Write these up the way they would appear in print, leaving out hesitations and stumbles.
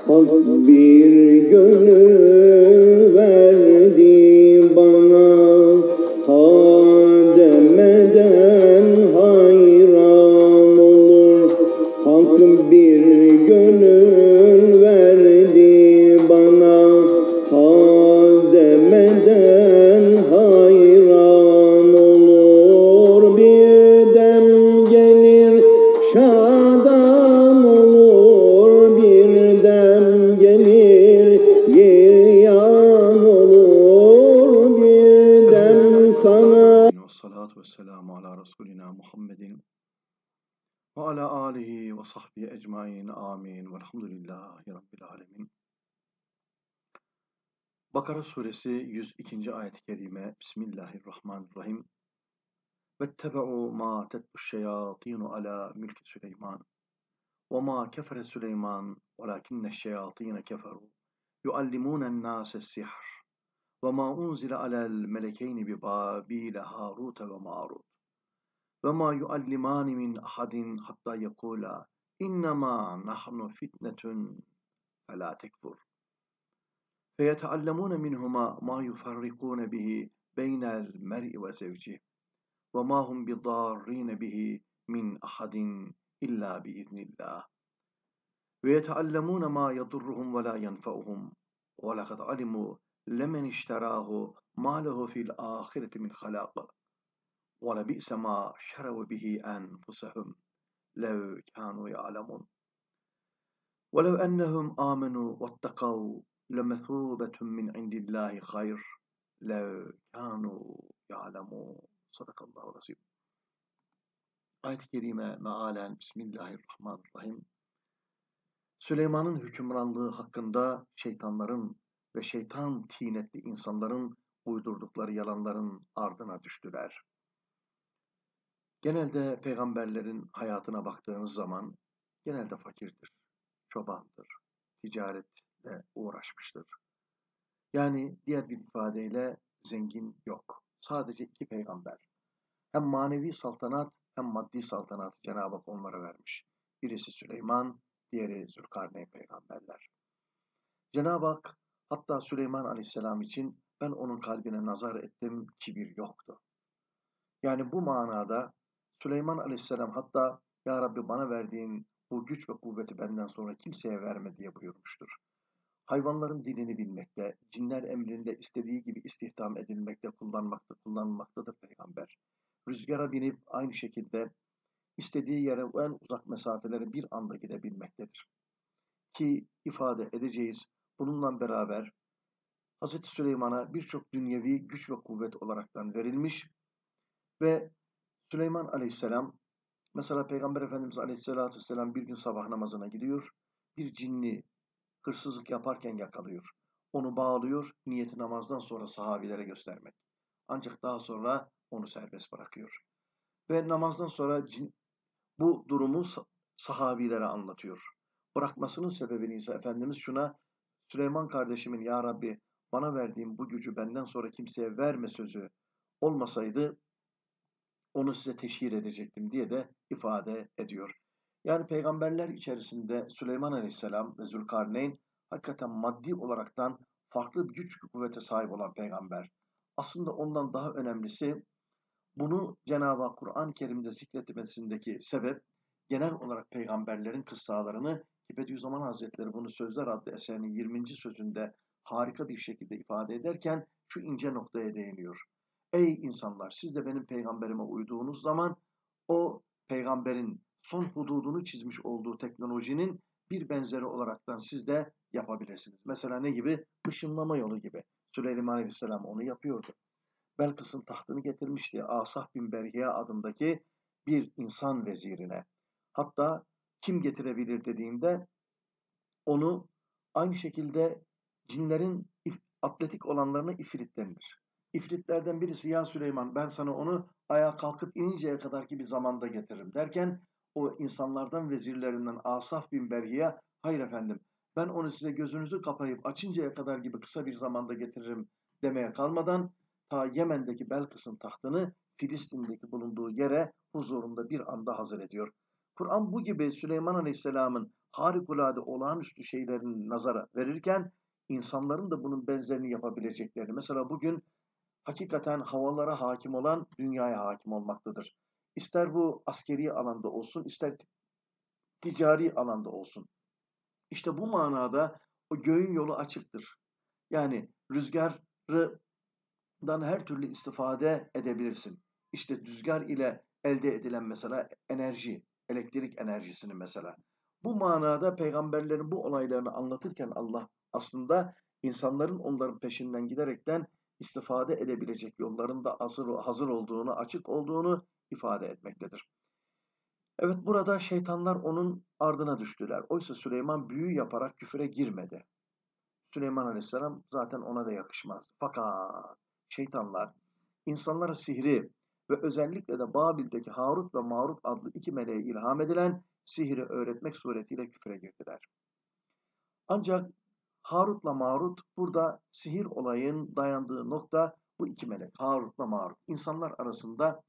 Hak bir gönül verdi bana, ha demeden hayran olur. Hak bir gönül verdi bana, ha demeden hayran olur. Bir dem gelir şadan olur, bir dem gelir giryan olur, bir dem sana. Vessalatu vesselamu ala Resulina Muhammedin ve ala alihi ve sahbihi ecmain. Amin. Velhamdülillahi Rabbil alemin. Bakara suresi 102. ayet-i kerime. Bismillahirrahmanirrahim. Vettebe'u ma tetbu'ş-şeyatînu ala mülki Süleyman. Ve ma kefere Süleyman velakinne'ş-şeyatîne keferu yuallimûne'n-nâse's-sihr. Ve ma unzile alel melekeyni bi Bâbîle Hârûte ve Mârût. Ve ma yuallimani min ahadin hatta yekula innema nahnu fitnetun fela tekfur. Feyeteallemune minhuma ma yufarrikune bihi beynel mer'i ve zevcih. Ve ma hum bidarrine bihi min ahadin illa biiznillah. Ve yeteallemune ma yadurruhum ve la yenfa'uhum. Ve lekad alimu lemen işterahu ma lehu fil ahireti min halaq. وَلَبِئْسَ مَا شَرَوْا بِهِ أَنفُسَهُمْ لَوْ كَانُوا يَعْلَمُونَ وَلَوْ أَنَّهُمْ آمَنُوا وَاتَّقَوْا لَمَثُوبَةٌ مِّنْ عِندِ اللّٰهِ خَيْرٌ لَوْ كَانُوا يَعْلَمُونَ. Sadakallahu razim. Ayet-i kerime mealen Bismillahirrahmanirrahim. Süleyman'ın hükümranlığı hakkında şeytanların ve şeytan tinetli insanların uydurdukları yalanların ardına düştüler. Genelde peygamberlerin hayatına baktığınız zaman genelde fakirdir, çobandır, ticaretle uğraşmıştır. Yani diğer bir ifadeyle zengin yok. Sadece iki peygamber. Hem manevi saltanat hem maddi saltanat Cenab-ı Hak onlara vermiş. Birisi Süleyman, diğeri Zülkarneyn peygamberler. Cenab-ı Hak hatta Süleyman Aleyhisselam için ben onun kalbine nazar ettim, kibir yoktu. Yani bu manada Süleyman Aleyhisselam hatta Ya Rabbi bana verdiğin bu güç ve kuvveti benden sonra kimseye verme diye buyurmuştur. Hayvanların dilini bilmekte, cinler emrinde istediği gibi istihdam edilmekte, kullanmaktadır peygamber. Rüzgara binip aynı şekilde istediği yere en uzak mesafelere bir anda gidebilmektedir. Ki ifade edeceğiz bununla beraber Hz. Süleyman'a birçok dünyevi güç ve kuvvet olaraktan verilmiş ve Süleyman Aleyhisselam mesela Peygamber Efendimiz Aleyhisselatü Vesselam bir gün sabah namazına gidiyor. Bir cinni hırsızlık yaparken yakalıyor. Onu bağlıyor. Niyeti namazdan sonra sahabilere göstermek. Ancak daha sonra onu serbest bırakıyor. Ve namazdan sonra bu durumu sahabilere anlatıyor. Bırakmasının sebebini ise Efendimiz şuna Süleyman kardeşimin Ya Rabbi bana verdiğin bu gücü benden sonra kimseye verme sözü olmasaydı onu size teşhir edecektim diye de ifade ediyor. Yani peygamberler içerisinde Süleyman Aleyhisselam ve Zülkarneyn hakikaten maddi olaraktan farklı bir güç kuvvete sahip olan peygamber. Aslında ondan daha önemlisi bunu Cenab-ı Hak Kur'an-ı Kerim'de zikretmesindeki sebep genel olarak peygamberlerin kıssalarını ki Bediüzzaman Hazretleri bunu Sözler adlı eserinin 20. sözünde harika bir şekilde ifade ederken şu ince noktaya değiniyor. Ey insanlar siz de benim peygamberime uyduğunuz zaman o peygamberin son hududunu çizmiş olduğu teknolojinin bir benzeri olaraktan siz de yapabilirsiniz. Mesela ne gibi? Işınlama yolu gibi. Süleyman Aleyhisselam onu yapıyordu. Belkıs'ın tahtını getirmişti Asah bin Berhiye adındaki bir insan vezirine. Hatta kim getirebilir dediğinde onu aynı şekilde cinlerin atletik olanlarına ifrit denilir. İfritlerden birisi ya Süleyman ben sana onu ayağa kalkıp ininceye kadarki bir zamanda getiririm derken o insanlardan vezirlerinden Asaf bin Berhiye hayır efendim ben onu size gözünüzü kapayıp açıncaya kadar gibi kısa bir zamanda getiririm demeye kalmadan ta Yemen'deki Belkıs'ın tahtını Filistin'deki bulunduğu yere huzurunda bir anda hazır ediyor. Kur'an bu gibi Süleyman Aleyhisselam'ın harikulade olağanüstü şeylerin nazara verirken insanların da bunun benzerini yapabileceklerini. Mesela bugün hakikaten havalara hakim olan dünyaya hakim olmaktadır. İster bu askeri alanda olsun, ister ticari alanda olsun. İşte bu manada o göğün yolu açıktır. Yani rüzgardan her türlü istifade edebilirsin. İşte rüzgar ile elde edilen mesela enerji, elektrik enerjisini mesela. Bu manada peygamberlerin bu olaylarını anlatırken Allah aslında insanların onların peşinden giderekten istifade edebilecek yolların da hazır olduğunu, açık olduğunu ifade etmektedir. Evet, burada şeytanlar onun ardına düştüler. Oysa Süleyman büyü yaparak küfre girmedi. Süleyman Aleyhisselam zaten ona da yakışmazdı. Fakat şeytanlar insanlara sihri ve özellikle de Babil'deki Harut ve Marut adlı iki meleğe ilham edilen sihri öğretmek suretiyle küfre girdiler. Ancak Harut'la Marut burada sihir olayın dayandığı nokta bu iki melek. Harut'la Marut. İnsanlar arasında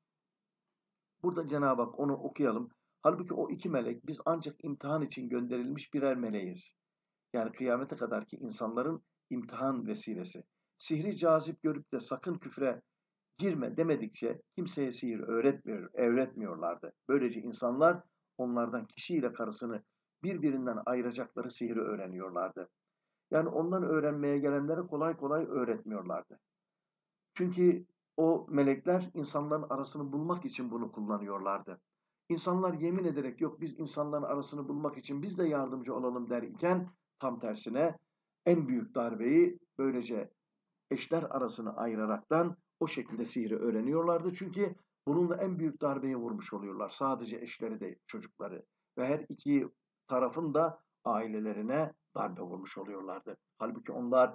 burada Cenab-ı Hak onu okuyalım. Halbuki o iki melek biz ancak imtihan için gönderilmiş birer meleğiz. Yani kıyamete kadarki insanların imtihan vesilesi. Sihri cazip görüp de sakın küfre girme demedikçe kimseye sihir öğretmiyorlardı. Böylece insanlar onlardan kişiyle karısını birbirinden ayıracakları sihri öğreniyorlardı. Yani ondan öğrenmeye gelenlere kolay kolay öğretmiyorlardı. Çünkü o melekler insanların arasını bulmak için bunu kullanıyorlardı. İnsanlar yemin ederek yok biz insanların arasını bulmak için biz de yardımcı olalım der iken tam tersine en büyük darbeyi böylece eşler arasını ayıraraktan o şekilde sihri öğreniyorlardı. Çünkü bununla en büyük darbeyi vurmuş oluyorlar. Sadece eşleri de çocukları ve her iki tarafın da ailelerine darbe vurmuş oluyorlardı. Halbuki onlar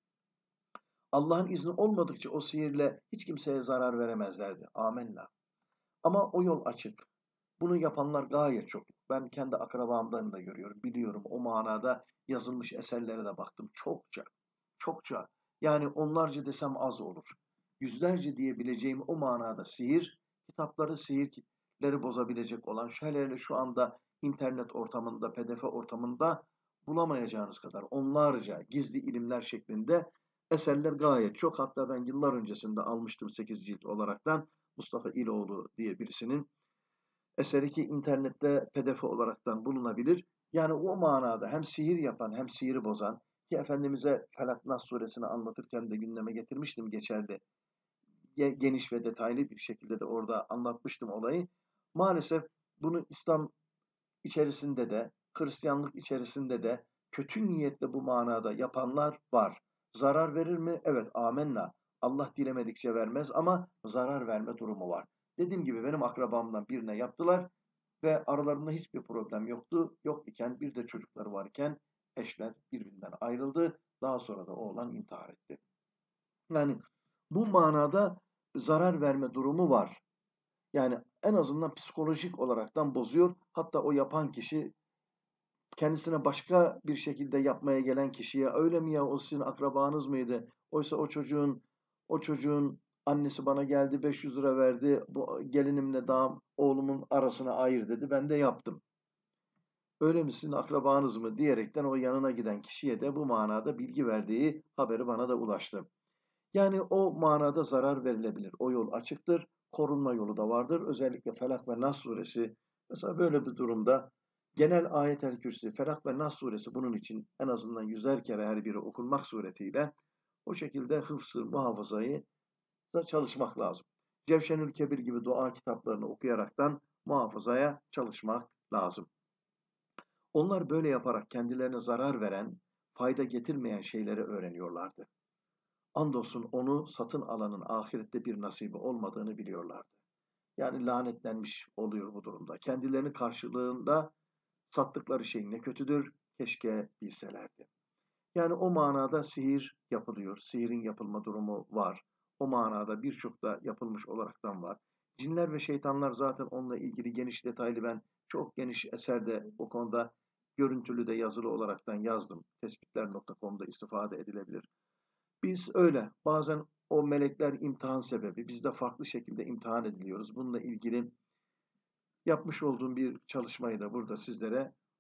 Allah'ın izni olmadıkça o sihirle hiç kimseye zarar veremezlerdi. Amenna. Ama o yol açık. Bunu yapanlar gayet çok. Ben kendi akrabamdan da görüyorum, biliyorum. O manada yazılmış eserlere de baktım. Çokça, çokça. Yani onlarca desem az olur. Yüzlerce diyebileceğim o manada sihir, kitapları, sihirleri bozabilecek olan, hele şu anda internet ortamında, PDF ortamında bulamayacağınız kadar onlarca gizli ilimler şeklinde eserler gayet çok. Hatta ben yıllar öncesinde almıştım 8 cilt olaraktan Mustafa İloğlu diye birisinin eseri ki internette PDF olaraktan bulunabilir. Yani o manada hem sihir yapan hem sihiri bozan ki Efendimiz'e Felak Nas suresini anlatırken de gündeme getirmiştim geçerli. Geniş ve detaylı bir şekilde de orada anlatmıştım olayı. Maalesef bunu İslam içerisinde de, Hristiyanlık içerisinde de kötü niyetle bu manada yapanlar var. Zarar verir mi? Evet, amenna. Allah dilemedikçe vermez ama zarar verme durumu var. Dediğim gibi benim akrabamdan birine yaptılar ve aralarında hiçbir problem yoktu. Yok iken bir de çocukları varken eşler birbirinden ayrıldı. Daha sonra da oğlan intihar etti. Yani bu manada zarar verme durumu var. Yani en azından psikolojik olaraktan bozuyor. Hatta o yapan kişi kendisine başka bir şekilde yapmaya gelen kişiye öyle mi ya o sizin akrabanız mıydı? Oysa o çocuğun annesi bana geldi 500 lira verdi. Bu gelinimle daha oğlumun arasına ayır dedi. Ben de yaptım. Öyle mi sizin akrabanız mı diyerekten o yanına giden kişiye de bu manada bilgi verdiği haberi bana da ulaştı. Yani o manada zarar verilebilir. O yol açıktır. Korunma yolu da vardır. Özellikle Felak ve Nas suresi mesela böyle bir durumda genel ayet-el kürsi, Felak ve Nas suresi bunun için en azından 100'er kere her biri okunmak suretiyle o şekilde hıfzı, muhafazayı da çalışmak lazım. Cevşenül Kebir gibi dua kitaplarını okuyaraktan muhafazaya çalışmak lazım. Onlar böyle yaparak kendilerine zarar veren, fayda getirmeyen şeyleri öğreniyorlardı. Andolsun onu satın alanın ahirette bir nasibi olmadığını biliyorlardı. Yani lanetlenmiş oluyor bu durumda. Kendilerini karşılığında sattıkları şey ne kötüdür, keşke bilselerdi. Yani o manada sihir yapılıyor. Sihirin yapılma durumu var. O manada birçok da yapılmış olaraktan var. Cinler ve şeytanlar zaten onunla ilgili geniş detaylı ben çok geniş eserde o konuda görüntülü de yazılı olaraktan yazdım. Tespitler.com'da istifade edilebilir. Biz öyle. Bazen o melekler imtihan sebebi. Biz de farklı şekilde imtihan ediliyoruz. Bununla ilgili yapmış olduğum bir çalışmayı da burada sizlere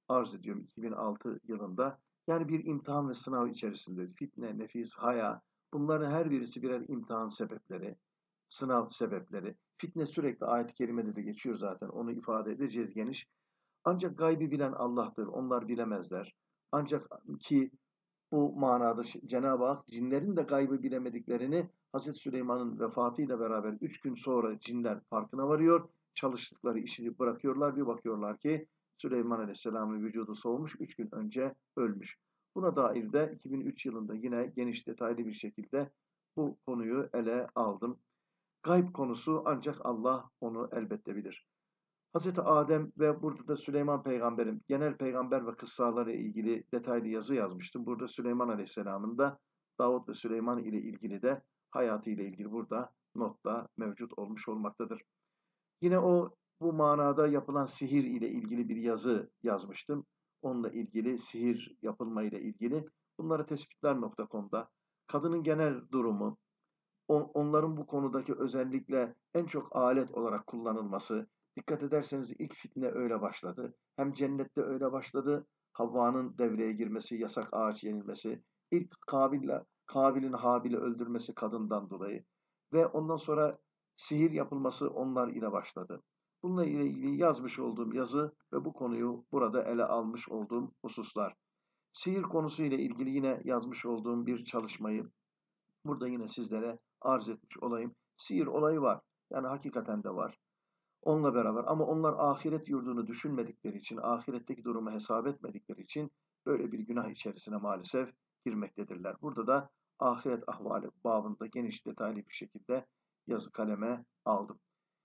arz ediyorum 2006 yılında. Yani bir imtihan ve sınav içerisinde fitne, nefis, haya, bunların her birisi birer imtihan sebepleri, sınav sebepleri. Fitne sürekli ayet-i kerimede de geçiyor zaten. Onu ifade edeceğiz geniş. Ancak gaybi bilen Allah'tır. Onlar bilemezler. Ancak ki bu manada Cenab-ı Hak cinlerin de gaybı bilemediklerini Hazreti Süleyman'ın vefatıyla beraber 3 gün sonra cinler farkına varıyor. Çalıştıkları işini bırakıyorlar. Bir bakıyorlar ki Süleyman Aleyhisselam'ın vücudu soğumuş, 3 gün önce ölmüş. Buna dair de 2003 yılında yine geniş detaylı bir şekilde bu konuyu ele aldım. Gayb konusu ancak Allah onu elbette bilir. Hazreti Adem ve burada da Süleyman peygamberin genel peygamber ve kıssaları ilgili detaylı yazı yazmıştım. Burada Süleyman Aleyhisselam'ın da Davut ve Süleyman ile ilgili de hayatı ile ilgili burada notta mevcut olmuş olmaktadır. Yine bu manada yapılan sihir ile ilgili bir yazı yazmıştım. Onunla ilgili sihir yapılma ile ilgili. Bunları tespitler.com'da kadının genel durumu, onların bu konudaki özellikle en çok alet olarak kullanılması, dikkat ederseniz ilk fitne öyle başladı. Hem cennette öyle başladı, Havva'nın devreye girmesi, yasak ağaç yenilmesi, ilk Kabil'in Habil'i öldürmesi kadından dolayı ve ondan sonra sihir yapılması onlar ile başladı. Bununla ilgili yazmış olduğum yazı ve bu konuyu burada ele almış olduğum hususlar. Sihir konusu ile ilgili yine yazmış olduğum bir çalışmayı burada yine sizlere arz etmiş olayım. Sihir olayı var. Yani hakikaten de var. Onunla beraber ama onlar ahiret yurdunu düşünmedikleri için, ahiretteki durumu hesap etmedikleri için böyle bir günah içerisine maalesef girmektedirler. Burada da ahiret ahvali babında geniş detaylı bir şekilde yazı kaleme aldım.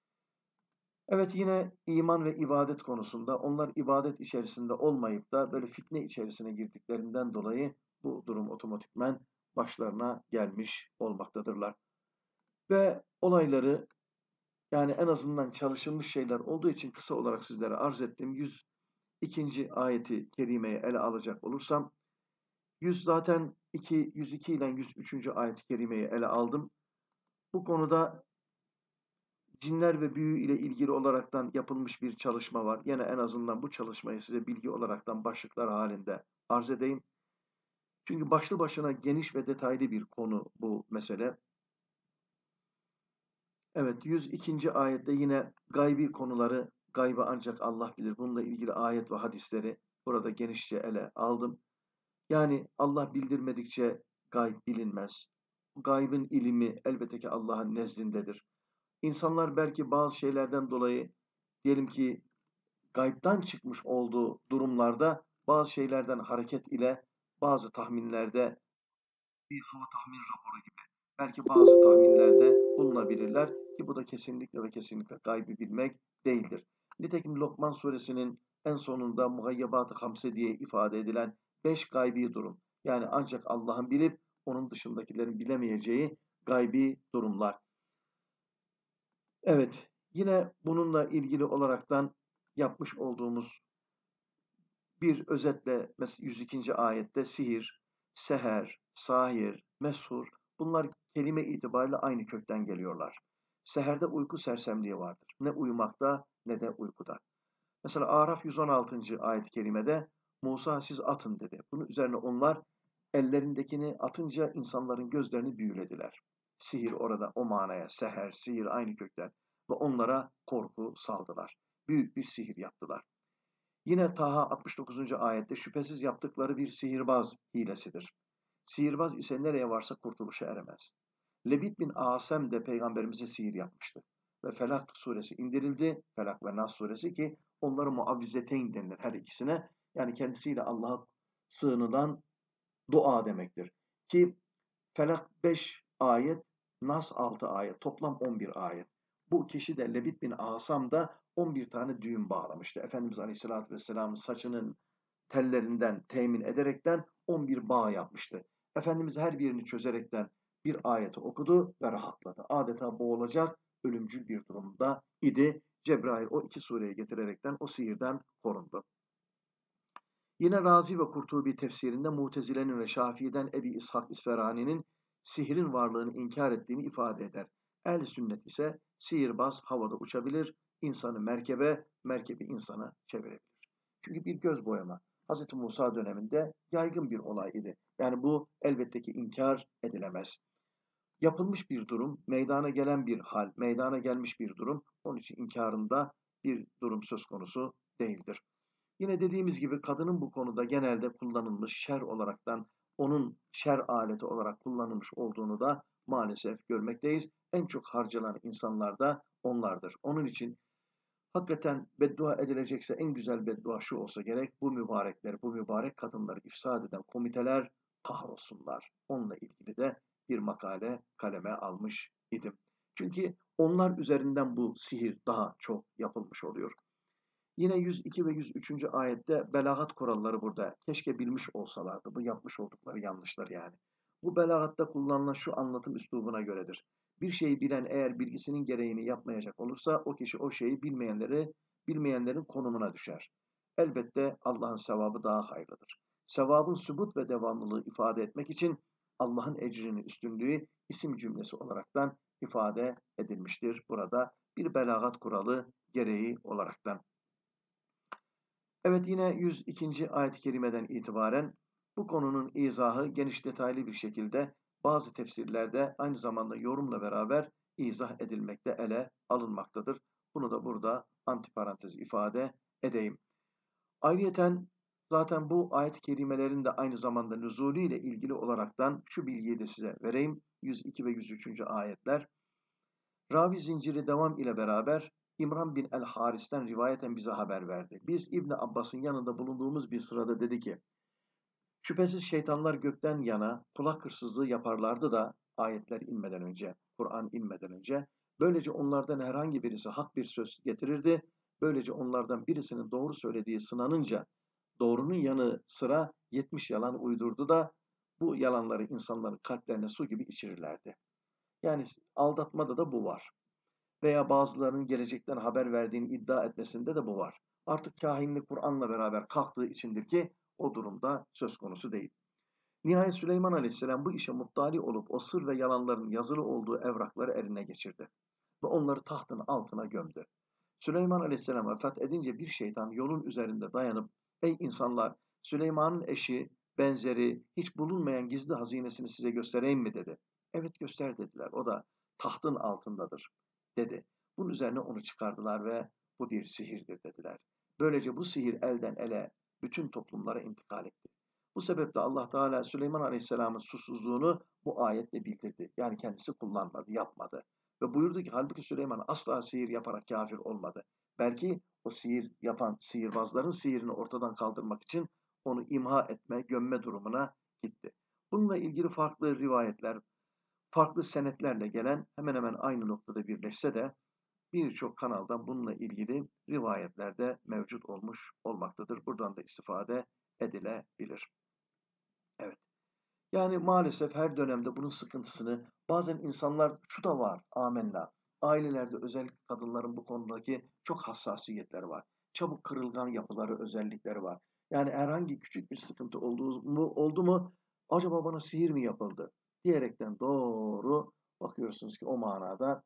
Evet, yine iman ve ibadet konusunda onlar ibadet içerisinde olmayıp da böyle fitne içerisine girdiklerinden dolayı bu durum otomatikmen başlarına gelmiş olmaktadırlar. Ve olayları yani en azından çalışılmış şeyler olduğu için kısa olarak sizlere arz ettiğim 102. ayeti kerimeyi ele alacak olursam 102 ile 103. ayet-i kerimeyi ele aldım. Bu konuda cinler ve büyü ile ilgili olaraktan yapılmış bir çalışma var. Yine en azından bu çalışmayı size bilgi olaraktan başlıklar halinde arz edeyim. Çünkü başlı başına geniş ve detaylı bir konu bu mesele. Evet, 102. ayette yine gaybi konuları, gaybı ancak Allah bilir. Bununla ilgili ayet ve hadisleri burada genişçe ele aldım. Yani Allah bildirmedikçe gayb bilinmez. Gaybın ilmi elbette ki Allah'ın nezdindedir. İnsanlar belki bazı şeylerden dolayı diyelim ki gaybtan çıkmış olduğu durumlarda bazı şeylerden hareket ile bazı tahminlerde bir hava tahmin raporu gibi belki bazı tahminlerde bulunabilirler ki bu da kesinlikle ve kesinlikle gaybi bilmek değildir. Nitekim Lokman suresinin en sonunda muhayyebat-ı hamse diye ifade edilen 5 gaybi durum. Yani ancak Allah'ın bilip onun dışındakilerin bilemeyeceği gaybi durumlar. Evet, yine bununla ilgili olaraktan yapmış olduğumuz bir özetle mesela 102. ayette sihir, seher, sahir, meshur bunlar kelime itibariyle aynı kökten geliyorlar. Seherde uyku sersemliği vardır. Ne uyumakta ne de uykuda. Mesela Araf 116. ayet-i kerimede Musa siz atın dedi. Bunun üzerine onlar ellerindekini atınca insanların gözlerini büyülediler. Sihir orada o manaya, seher, sihir aynı kökten ve onlara korku saldılar. Büyük bir sihir yaptılar. Yine Taha 69. ayette şüphesiz yaptıkları bir sihirbaz hilesidir. Sihirbaz ise nereye varsa kurtuluşa eremez. Lebit bin Asem de peygamberimize sihir yapmıştı. Ve Felak suresi indirildi. Felak ve Nas suresi ki onları muavvizeteyn denilir her ikisine. Yani kendisiyle Allah'a sığınılan dua demektir. Ki Felak 5 ayet, Nas 6 ayet, toplam 11 ayet. Bu kişi de Lebit bin Asam da 11 tane düğüm bağlamıştı. Efendimiz Aleyhisselatü Vesselam'ın saçının tellerinden temin ederekten 11 bağ yapmıştı. Efendimiz her birini çözerekten bir ayeti okudu ve rahatladı. Adeta boğulacak ölümcül bir durumda idi. Cebrail o 2 sureyi getirerekten o sihirden korundu. Yine Razi ve Kurtubi tefsirinde Mutezile'nin ve Şafii'den Ebi İshak İsferani'nin sihrin varlığını inkar ettiğini ifade eder. Ehl-i sünnet ise sihirbaz havada uçabilir, insanı merkebe, merkebi insana çevirebilir. Çünkü bir göz boyama Hz. Musa döneminde yaygın bir olay idi. Yani bu elbette ki inkar edilemez. Yapılmış bir durum, meydana gelen bir hal, meydana gelmiş bir durum, onun için inkarında bir durum söz konusu değildir. Yine dediğimiz gibi kadının bu konuda genelde kullanılmış şer olaraktan onun şer aleti olarak kullanılmış olduğunu da maalesef görmekteyiz. En çok harcanan insanlar da onlardır. Onun için hakikaten beddua edilecekse en güzel beddua şu olsa gerek: bu mübarekler, bu mübarek kadınları ifsad eden komiteler kahrolsunlar. Onunla ilgili de bir makale kaleme almış idim. Çünkü onlar üzerinden bu sihir daha çok yapılmış oluyor. Yine 102 ve 103. ayette belagat kuralları burada. Keşke bilmiş olsalardı. Bu yapmış oldukları yanlışlar yani. Bu belagatta kullanılan şu anlatım üslubuna göredir. Bir şeyi bilen eğer bilgisinin gereğini yapmayacak olursa o kişi o şeyi bilmeyenlerin konumuna düşer. Elbette Allah'ın sevabı daha hayırlıdır. Sevabın sübut ve devamlılığı ifade etmek için Allah'ın ecrinin üstünlüğü isim cümlesi olaraktan ifade edilmiştir. Burada bir belagat kuralı gereği olaraktan. Evet, yine 102. ayet-i kerimeden itibaren bu konunun izahı geniş detaylı bir şekilde bazı tefsirlerde aynı zamanda yorumla beraber izah edilmekte, ele alınmaktadır. Bunu da burada antiparantez ifade edeyim. Ayrıyeten zaten bu ayet-i kerimelerin de aynı zamanda nüzulü ile ilgili olaraktan şu bilgiyi de size vereyim. 102 ve 103. ayetler. Ravi zinciri devam ile beraber İmran bin el-Haris'ten rivayeten bize haber verdi. Biz İbni Abbas'ın yanında bulunduğumuz bir sırada dedi ki, şüphesiz şeytanlar gökten yana kulak hırsızlığı yaparlardı da ayetler inmeden önce, Kur'an inmeden önce, böylece onlardan herhangi birisi hak bir söz getirirdi. Böylece onlardan birisinin doğru söylediği sınanınca doğrunun yanı sıra 70 yalan uydurdu da bu yalanları insanların kalplerine su gibi içirirlerdi. Yani aldatmada da bu var. Veya bazılarının gelecekten haber verdiğini iddia etmesinde de bu var. Artık kahinlik Kur'an'la beraber kalktığı içindir ki o durumda söz konusu değil. Nihayet Süleyman Aleyhisselam bu işe muttali olup o sır ve yalanların yazılı olduğu evrakları eline geçirdi ve onları tahtın altına gömdü. Süleyman Aleyhisselam vefat edince bir şeytan yolun üzerinde dayanıp, ey insanlar, Süleyman'ın eşi, benzeri, hiç bulunmayan gizli hazinesini size göstereyim mi dedi. Evet, göster dediler. O da tahtın altındadır dedi. Bunun üzerine onu çıkardılar ve bu bir sihirdir dediler. Böylece bu sihir elden ele bütün toplumlara intikal etti. Bu sebeple Allah Teala Süleyman Aleyhisselam'ın susuzluğunu bu ayetle bildirdi. Yani kendisi kullanmadı, yapmadı. Ve buyurdu ki halbuki Süleyman asla sihir yaparak kafir olmadı. Belki o sihir yapan sihirbazların sihirini ortadan kaldırmak için onu imha etme, gömme durumuna gitti. Bununla ilgili farklı rivayetler, farklı senetlerle gelen hemen hemen aynı noktada birleşse de birçok kanaldan bununla ilgili rivayetler de mevcut olmuş olmaktadır. Buradan da istifade edilebilir. Evet. Yani maalesef her dönemde bunun sıkıntısını bazen insanlar şu da var, amenna. Ailelerde özellikle kadınların bu konudaki çok hassasiyetleri var. Çabuk kırılgan yapıları, özellikleri var. Yani herhangi küçük bir sıkıntı oldu mu acaba bana sihir mi yapıldı diyerekten doğru bakıyorsunuz ki o manada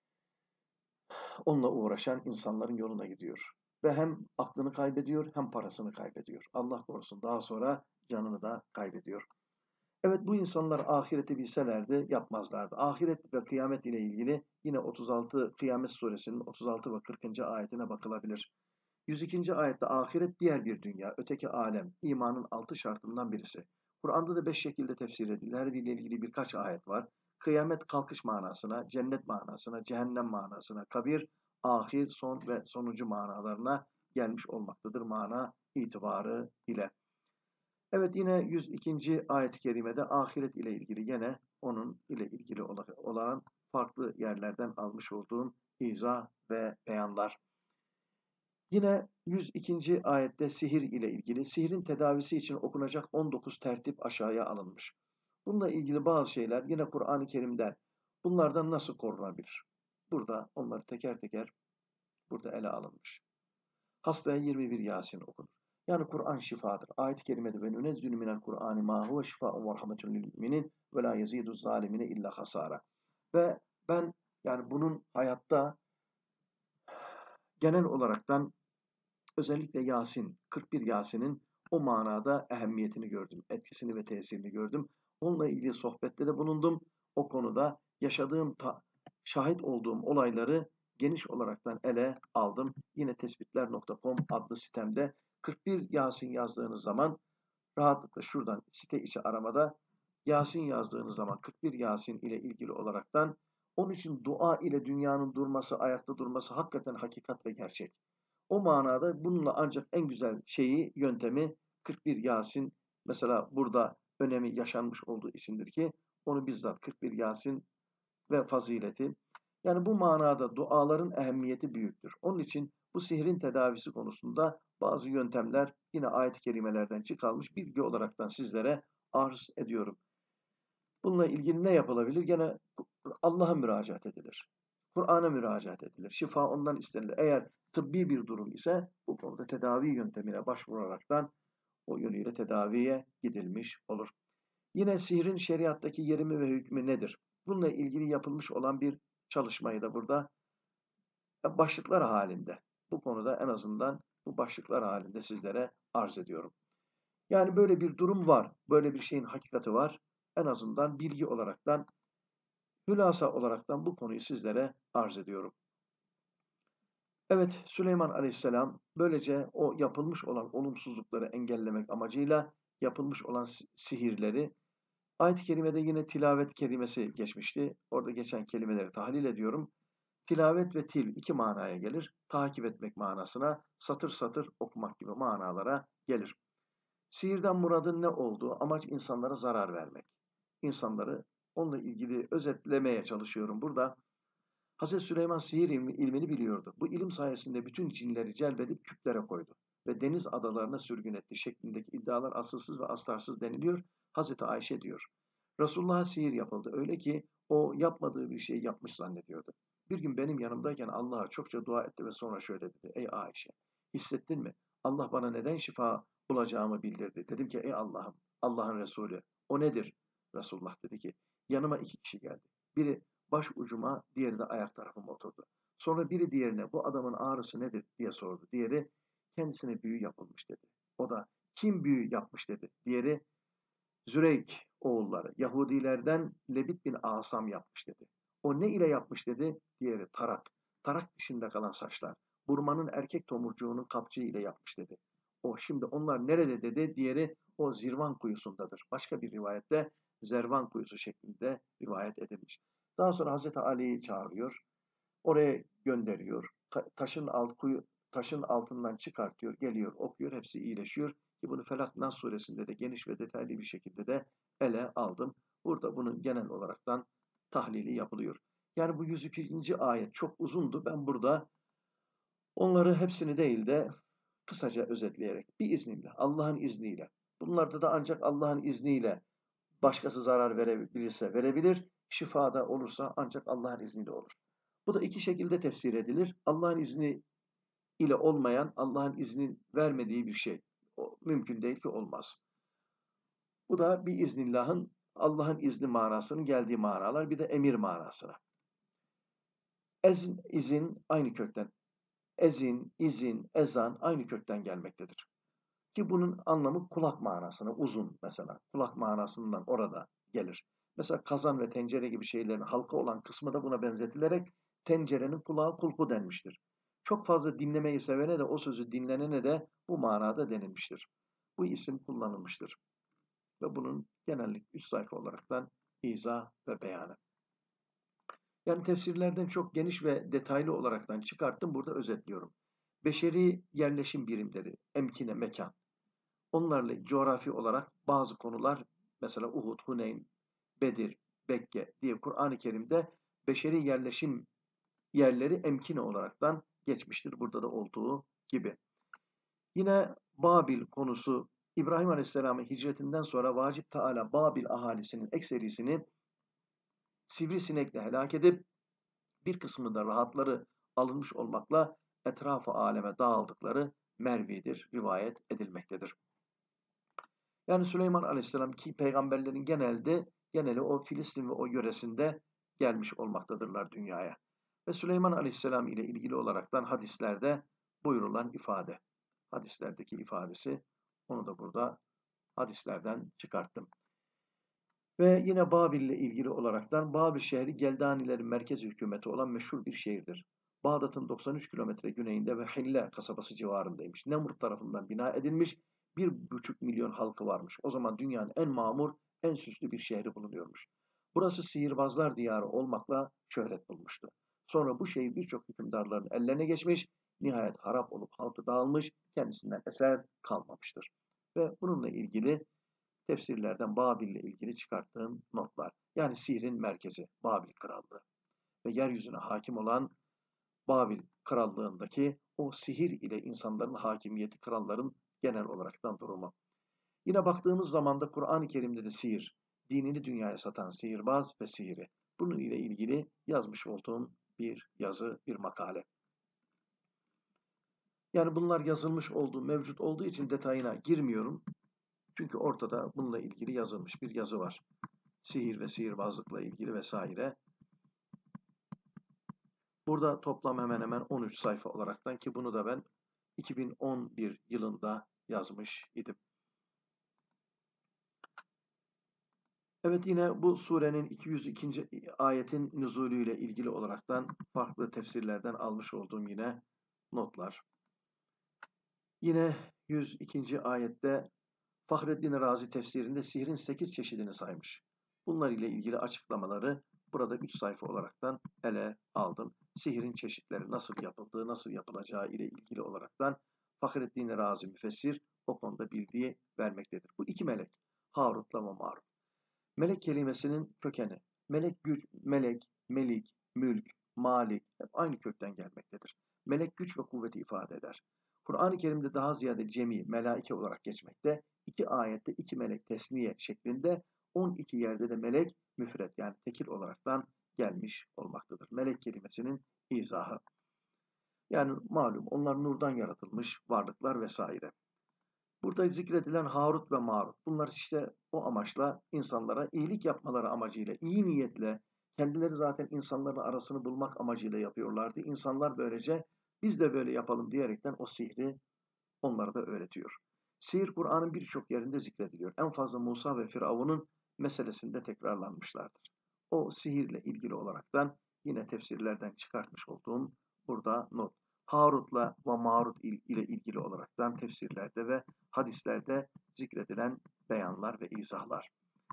onunla uğraşan insanların yoluna gidiyor. Ve hem aklını kaybediyor hem parasını kaybediyor. Allah korusun daha sonra canını da kaybediyor. Evet, bu insanlar ahireti bilselerdi yapmazlardı. Ahiret ve kıyamet ile ilgili yine 36 Kıyamet suresinin 36 ve 40. ayetine bakılabilir. 102. ayette ahiret diğer bir dünya, öteki alem, imanın 6 şartından birisi. Kur'an'da da 5 şekilde tefsir edilir. Her biriyle ilgili birkaç ayet var. Kıyamet kalkış manasına, cennet manasına, cehennem manasına, kabir, ahir, son ve sonuncu manalarına gelmiş olmaktadır mana itibarı ile. Evet, yine 102. ayet-i kerimede ahiret ile ilgili gene onun ile ilgili olan farklı yerlerden almış olduğum izah ve beyanlar. Yine 102. ayette sihir ile ilgili sihirin tedavisi için okunacak 19 tertip aşağıya alınmış. Bununla ilgili bazı şeyler yine Kur'an-ı Kerim'den bunlardan nasıl korunabilir? Burada onları teker teker burada ele alınmış. Hastaya 21 Yasin okunur. Yani Kur'an şifadır. Ayet-i kerimede ve nünezzülü minel Kur'ani ma huve şifaun ve rahmetun lil müminin ve la yeziduz zalimine illa hasara. Ve ben yani bunun hayatta genel olaraktan özellikle Yasin, 41 Yasin'in o manada ehemmiyetini gördüm, etkisini ve tesirini gördüm. Onunla ilgili sohbette de bulundum. O konuda yaşadığım, şahit olduğum olayları geniş olaraktan ele aldım. Yine tespitler.com adlı sitemde 41 Yasin yazdığınız zaman rahatlıkla şuradan site içi aramada Yasin yazdığınız zaman 41 Yasin ile ilgili olaraktan onun için dua ile dünyanın durması, ayakta durması hakikaten hakikat ve gerçek. O manada bununla ancak en güzel şeyi, yöntemi 41 Yasin mesela burada önemi yaşanmış olduğu içindir ki onu bizzat 41 Yasin ve fazileti. Yani bu manada duaların ehemmiyeti büyüktür. Onun için bu sihrin tedavisi konusunda bazı yöntemler yine ayet-i kerimelerden çıkarılmış bilgi olaraktan sizlere arz ediyorum. Bununla ilgili ne yapılabilir? Gene Allah'a müracaat edilir. Kur'an'a müracaat edilir. Şifa ondan istenilir. Eğer tıbbi bir durum ise bu konuda tedavi yöntemine başvuraraktan o yönüyle tedaviye gidilmiş olur. Yine sihrin şeriattaki yerimi ve hükmü nedir? Bununla ilgili yapılmış olan bir çalışmayı da burada başlıklar halinde, bu konuda en azından bu başlıklar halinde sizlere arz ediyorum. Yani böyle bir durum var, böyle bir şeyin hakikati var. En azından bilgi olaraktan, hülasa olaraktan bu konuyu sizlere arz ediyorum. Evet, Süleyman Aleyhisselam böylece o yapılmış olan olumsuzlukları engellemek amacıyla yapılmış olan sihirleri, ayet-i kerimede yine tilavet kelimesi geçmişti. Orada geçen kelimeleri tahlil ediyorum. Tilavet ve til iki manaya gelir. Takip etmek manasına, satır satır okumak gibi manalara gelir. Sihirden muradın ne olduğu, amaç insanlara zarar vermek. İnsanları onunla ilgili özetlemeye çalışıyorum burada. Hazreti Süleyman sihir ilmini biliyordu. Bu ilim sayesinde bütün cinleri celbedip küplere koydu ve deniz adalarına sürgün etti şeklindeki iddialar asılsız ve aslarsız deniliyor. Hazreti Ayşe diyor. Resulullah'a sihir yapıldı. Öyle ki o yapmadığı bir şeyi yapmış zannediyordu. Bir gün benim yanımdayken Allah'a çokça dua etti ve sonra şöyle dedi. Ey Ayşe, hissettin mi? Allah bana neden şifa bulacağımı bildirdi. Dedim ki ey Allah'ım, Allah'ın Resulü. O nedir? Resulullah dedi ki yanıma iki kişi geldi. Biri baş ucuma, diğeri de ayak tarafıma oturdu. Sonra biri diğerine bu adamın ağrısı nedir diye sordu. Diğeri kendisine büyü yapılmış dedi. O da kim büyü yapmış dedi. Diğeri Züreyk oğulları Yahudilerden Lebit bin Asam yapmış dedi. O ne ile yapmış dedi. Diğeri tarak. Tarak dışında kalan saçlar. Burmanın erkek tomurcuğunun kapçığı ile yapmış dedi. O şimdi onlar nerede dedi. Diğeri o Zirvan kuyusundadır. Başka bir rivayette Zervan kuyusu şeklinde rivayet edilmiş. Daha sonra Hazreti Ali'yi çağırıyor. Oraya gönderiyor. Taşın altından çıkartıyor, geliyor, okuyor, hepsi iyileşiyor. Ki bunu Felak Nas suresinde de geniş ve detaylı bir şekilde de ele aldım. Burada bunun genel olaraktan tahlili yapılıyor. Yani bu 102. ayet çok uzundu. Ben burada onları hepsini değil de kısaca özetleyerek biiznillah, Allah'ın izniyle. Bunlarda da ancak Allah'ın izniyle başkası zarar verebilirse verebilir, şifada olursa ancak Allah'ın izniyle olur. Bu da iki şekilde tefsir edilir. Allah'ın izni ile olmayan, Allah'ın izni vermediği bir şey. O, mümkün değil ki olmaz. Bu da bir iznillahın, Allah'ın izni manasının geldiği manalar, bir de emir manasına. İzin aynı kökten. Ezin, izin, ezan aynı kökten gelmektedir. Ki bunun anlamı kulak manasına, uzun mesela. Kulak manasından orada gelir. Mesela kazan ve tencere gibi şeylerin halka olan kısmı da buna benzetilerek tencerenin kulağı kulpu denmiştir. Çok fazla dinlemeyi sevene de o sözü dinlenene de bu manada denilmiştir. Bu isim kullanılmıştır. Ve bunun genellik üst sayfa olaraktan izah ve beyanı. Yani tefsirlerden çok geniş ve detaylı olaraktan çıkarttım, burada özetliyorum. Beşeri yerleşim birimleri, emkine, mekan. Onlarla coğrafi olarak bazı konular, mesela Uhud, Huneyn, Bedir, Bekke diye Kur'an-ı Kerim'de beşeri yerleşim yerleri emkine olaraktan geçmiştir. Burada da olduğu gibi. Yine Babil konusu, İbrahim Aleyhisselam'ın hicretinden sonra Vacip Teala Babil ahalisinin ekserisini sivrisinekle helak edip bir kısmı da rahatları alınmış olmakla etrafı aleme dağıldıkları mervidir, rivayet edilmektedir. Yani Süleyman Aleyhisselam ki peygamberlerin geneli o Filistin ve o yöresinde gelmiş olmaktadırlar dünyaya. Ve Süleyman Aleyhisselam ile ilgili olaraktan hadislerde buyurulan ifade. hadislerdeki ifadesi. Onu da burada hadislerden çıkarttım. Ve yine Babil ile ilgili olaraktan Babil şehri Geldanilerin merkez hükümeti olan meşhur bir şehirdir. Bağdat'ın 93 kilometre güneyinde ve Hille kasabası civarındaymış. Nemrut tarafından bina edilmiş, 1,5 milyon halkı varmış. O zaman dünyanın en mamur, en süslü bir şehri bulunuyormuş. Burası sihirbazlar diyarı olmakla şöhret bulmuştu. Sonra bu şehir birçok hükümdarların ellerine geçmiş, nihayet harap olup halkı dağılmış, kendisinden eser kalmamıştır. Ve bununla ilgili tefsirlerden Babil ile ilgili çıkarttığım notlar. Yani sihrin merkezi Babil Krallığı ve yeryüzüne hakim olan Babil Krallığındaki o sihir ile insanların hakimiyeti, kralların genel olaraktan durumu. Yine baktığımız zaman da Kur'an-ı Kerim'de de sihir, dinini dünyaya satan sihirbaz ve sihiri. Bunun ile ilgili yazmış olduğum bir yazı, bir makale. Yani bunlar yazılmış olduğu, mevcut olduğu için detayına girmiyorum. Çünkü ortada bununla ilgili yazılmış bir yazı var. Sihir ve sihirbazlıkla ilgili vesaire. Burada toplam hemen hemen 13 sayfa olaraktan ki bunu da ben 2011 yılında yazmış idim. Evet yine bu surenin 202. ayetin nüzulüyle ilgili olaraktan farklı tefsirlerden almış olduğum yine notlar. Yine 102. ayette Fahreddin Razi tefsirinde sihrin 8 çeşidini saymış. Bunlar ile ilgili açıklamaları burada 3 sayfa olaraktan ele aldım. Sihirin çeşitleri nasıl yapıldığı, nasıl yapılacağı ile ilgili olaraktan Fahreddin Razi müfessir o konuda bildiği vermektedir. Bu iki melek, Harut'la ve Marut. Melek kelimesinin kökeni, melek güç, melek, melik, mülk, malik hep aynı kökten gelmektedir. Melek güç ve kuvveti ifade eder. Kur'an-ı Kerim'de daha ziyade cemi, melaike olarak geçmekte. 2 ayette 2 melek tesniye şeklinde, 12 yerde de melek müfret yani tekil olaraktan gelmiş olmaktadır. Melek kelimesinin izahı. Yani malum onlar nurdan yaratılmış varlıklar vesaire. Burada zikredilen Harut ve Marut. Bunlar işte o amaçla insanlara iyilik yapmaları amacıyla, iyi niyetle, kendileri zaten insanların arasını bulmak amacıyla yapıyorlardı. İnsanlar böylece biz de böyle yapalım diyerekten o sihri onlara da öğretiyor. Sihir Kur'an'ın birçok yerinde zikrediliyor. En fazla Musa ve Firavun'un meselesinde tekrarlanmışlardır. O sihirle ilgili olaraktan yine tefsirlerden çıkartmış olduğum burada not. Harut'la ve Marut ile ilgili olaraktan tefsirlerde ve hadislerde zikredilen beyanlar ve izahlar.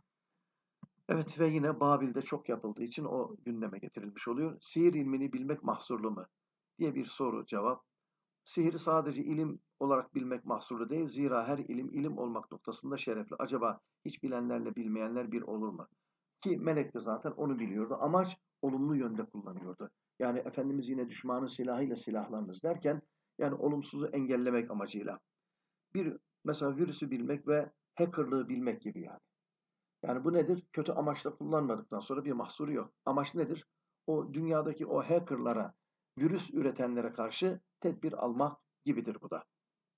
Evet ve yine Babil'de çok yapıldığı için o gündeme getirilmiş oluyor. Sihir ilmini bilmek mahsurlu mu diye bir soru cevap. Sihri sadece ilim olarak bilmek mahsurlu değil. Zira her ilim ilim olmak noktasında şerefli. Acaba hiç bilenlerle bilmeyenler bir olur mu? Ki melek de zaten onu biliyordu. Amaç olumlu yönde kullanıyordu. Yani Efendimiz yine düşmanın silahıyla silahlanınız derken yani olumsuzu engellemek amacıyla. Bir mesela virüsü bilmek ve hackerlığı bilmek gibi yani. Yani bu nedir? Kötü amaçla kullanmadıktan sonra bir mahsuru yok. Amaç nedir? O dünyadaki o hackerlara, virüs üretenlere karşı tedbir almak gibidir bu da.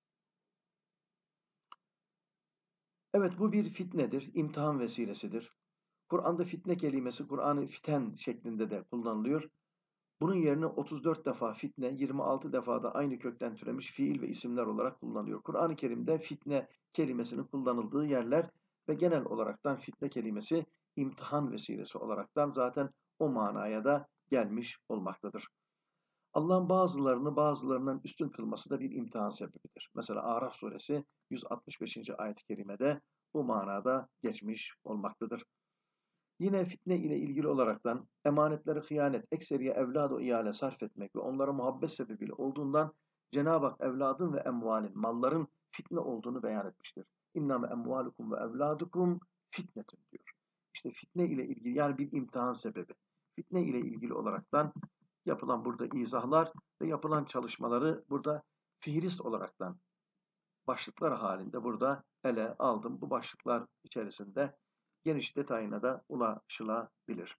Evet bu bir fitnedir, imtihan vesilesidir. Kur'an'da fitne kelimesi Kur'an-ı fiten şeklinde de kullanılıyor. Bunun yerine 34 defa fitne, 26 defa da aynı kökten türemiş fiil ve isimler olarak kullanılıyor. Kur'an-ı Kerim'de fitne kelimesinin kullanıldığı yerler ve genel olaraktan fitne kelimesi imtihan vesilesi olaraktan zaten o manaya da gelmiş olmaktadır. Allah'ın bazılarını bazılarından üstün kılması da bir imtihan sebebidir. Mesela Araf suresi 165. ayet-i kerimede bu manada geçmiş olmaktadır. Yine fitne ile ilgili olaraktan emanetleri hıyanet, ekseriye evlad-ı iyale sarf etmek ve onlara muhabbet sebebiyle olduğundan Cenab-ı Hak evladın ve emvalin, malların fitne olduğunu beyan etmiştir. İnname emvalukum ve evladukum fitnetun diyor. İşte fitne ile ilgili yani bir imtihan sebebi. Fitne ile ilgili olaraktan yapılan burada izahlar ve yapılan çalışmaları burada fihrist olaraktan başlıklar halinde burada ele aldım. Bu başlıklar içerisinde geniş detayına da ulaşılabilir.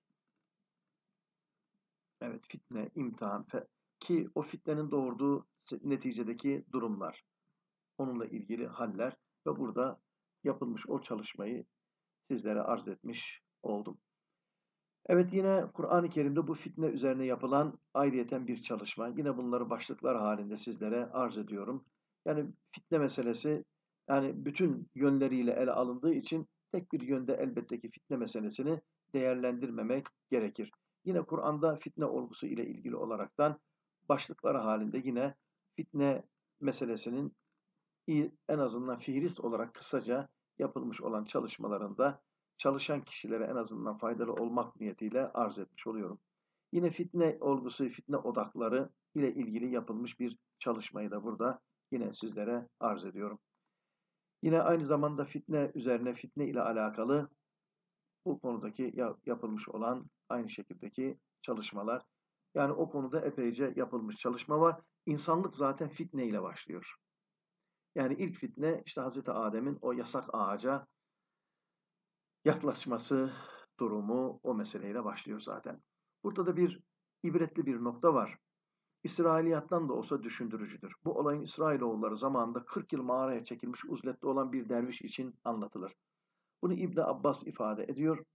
Evet fitne, imtihan ki o fitnenin doğurduğu neticedeki durumlar, onunla ilgili haller ve burada yapılmış o çalışmayı sizlere arz etmiş oldum. Evet yine Kur'an-ı Kerim'de bu fitne üzerine yapılan ayrıyeten bir çalışma. Yine bunları başlıklar halinde sizlere arz ediyorum. Yani fitne meselesi yani bütün yönleriyle ele alındığı için tek bir yönde elbette ki fitne meselesini değerlendirmemek gerekir. Yine Kur'an'da fitne olgusu ile ilgili olaraktan başlıkları halinde yine fitne meselesinin en azından fihrist olarak kısaca yapılmış olan çalışmalarında çalışan kişilere en azından faydalı olmak niyetiyle arz etmiş oluyorum. Yine fitne olgusu, fitne odakları ile ilgili yapılmış bir çalışmayı da burada yine sizlere arz ediyorum. Yine aynı zamanda fitne üzerine, fitne ile alakalı bu konudaki yapılmış olan aynı şekildeki çalışmalar. Yani o konuda epeyce yapılmış çalışma var. İnsanlık zaten fitne ile başlıyor. Yani ilk fitne işte Hazreti Adem'in o yasak ağaca yaklaşması durumu o meseleyle başlıyor zaten. Burada da bir ibretli bir nokta var. İsrailiyattan da olsa düşündürücüdür. Bu olayın İsrailoğulları zamanında 40 yıl mağaraya çekilmiş uzlette olan bir derviş için anlatılır. Bunu İbni Abbas ifade ediyor.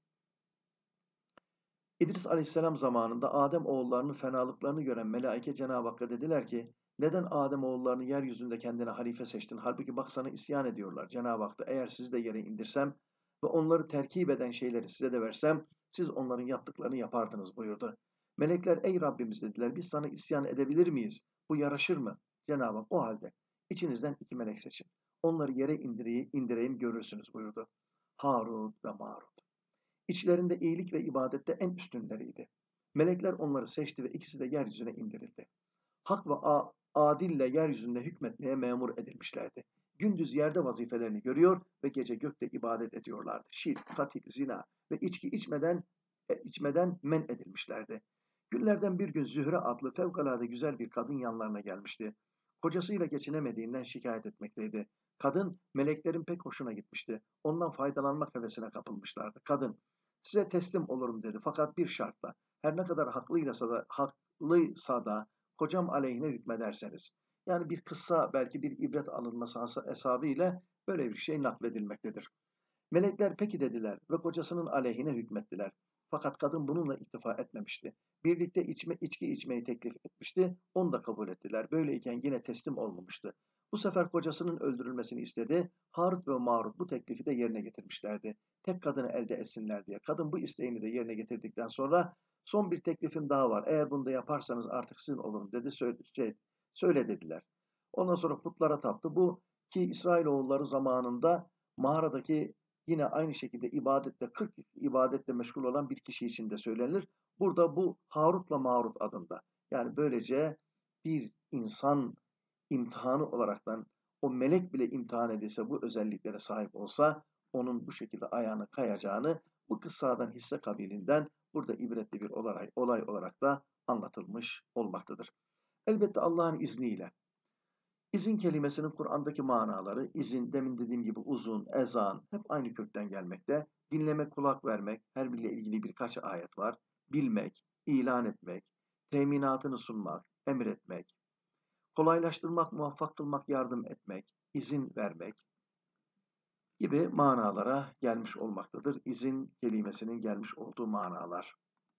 İdris Aleyhisselam zamanında Adem oğullarının fenalıklarını gören melaike Cenab-ı Hakk'a dediler ki neden Adem oğullarını yeryüzünde kendine halife seçtin? Halbuki bak sana isyan ediyorlar. Cenab-ı Hak da eğer sizi de yere indirsem ve onları terkip eden şeyleri size de versem siz onların yaptıklarını yapardınız buyurdu. Melekler ey Rabbimiz dediler biz sana isyan edebilir miyiz? Bu yaraşır mı? Cenab-ı Hak o halde içinizden 2 melek seçin. Onları yere indireyim görürsünüz buyurdu. Harut ve Marut. İçlerinde iyilik ve ibadette en üstünleriydi. Melekler onları seçti ve ikisi de yeryüzüne indirildi. Hak ve adille yeryüzünde hükmetmeye memur edilmişlerdi. Gündüz yerde vazifelerini görüyor ve gece gökte ibadet ediyorlardı. Şirk, katil, zina ve içki içmeden men edilmişlerdi. Günlerden bir gün Zühre adlı fevkalade güzel bir kadın yanlarına gelmişti. Kocasıyla geçinemediğinden şikayet etmekteydi. Kadın meleklerin pek hoşuna gitmişti. Ondan faydalanmak hevesine kapılmışlardı. Kadın size teslim olurum dedi fakat bir şartla. Her ne kadar haklıysa da kocam aleyhine hükmederseniz. Yani bir kıssa belki bir ibret alınması hesabıyla böyle bir şey nakledilmektedir. Melekler peki dediler ve kocasının aleyhine hükmettiler. Fakat kadın bununla iktifa etmemişti. Birlikte içki içmeyi teklif etmişti. Onu da kabul ettiler. Böyleyken yine teslim olmamıştı. Bu sefer kocasının öldürülmesini istedi. Harut ve Marut bu teklifi de yerine getirmişlerdi. Tek kadını elde etsinler diye. Kadın bu isteğini de yerine getirdikten sonra son bir teklifim daha var. Eğer bunu da yaparsanız artık sizin olurum dedi. Söyle dediler. Ondan sonra putlara taptı. Bu ki İsrailoğulları zamanında mağaradaki yine aynı şekilde ibadette 40 ibadetle meşgul olan bir kişi için de söylenir. Burada bu Harut'la Marut adında. Yani böylece bir insan imtihanı olaraktan o melek bile imtihan edilse bu özelliklere sahip olsa onun bu şekilde ayağını kayacağını bu kıssadan hisse kabilinden burada ibretli bir olay olarak da anlatılmış olmaktadır. Elbette Allah'ın izniyle İzin kelimesinin Kur'an'daki manaları, izin, demin dediğim gibi uzun, ezan, hep aynı kökten gelmekte. Dinlemek, kulak vermek, her biriyle ilgili birkaç ayet var. Bilmek, ilan etmek, teminatını sunmak, emretmek, kolaylaştırmak, muvaffak kılmak, yardım etmek, izin vermek gibi manalara gelmiş olmaktadır. İzin kelimesinin gelmiş olduğu manalar.